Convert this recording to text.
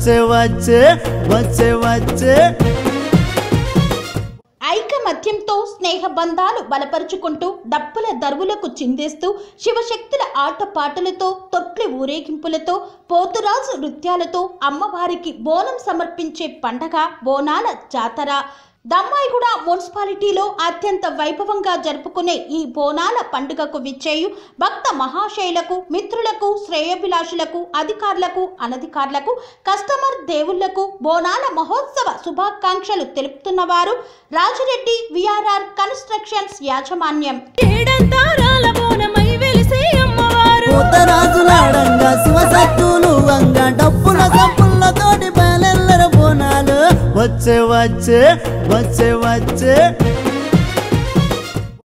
వచ్చే వచ్చే వచ్చే వచ్చే ఐకమత్యంతో స్నేహ బంధాలు బలపరుచుకుంటూ డప్పుల దరువులకు చిందేస్తూ శివశక్తుల ఆటపాటలతో తొట్లి ఊరేగింపులతో పోతురాజు నృత్యాలతో అమ్మవారికి బోనం సమర్పించే పండగ బోనాల జాతర దమ్మాయిగూడ మున్సిపాలిటీలో అత్యంత వైభవంగా జరుపుకునే ఈ బోనాల పండుగకు విచ్చేయు భక్త మహాశైలకు మిత్రులకు శ్రేయోభిలాషులకు అధికారులకు అనధికారులకు కస్టమర్ దేవుళ్లకు బోనాల మహోత్సవ శుభాకాంక్షలు తెలుపుతున్నవారు రాజిరెడ్డి విఆర్ఆర్ కన్స్ట్రక్షన్స్ యాజమాన్యం. వచ్చే వచ్చే వచ్చే వచ్చే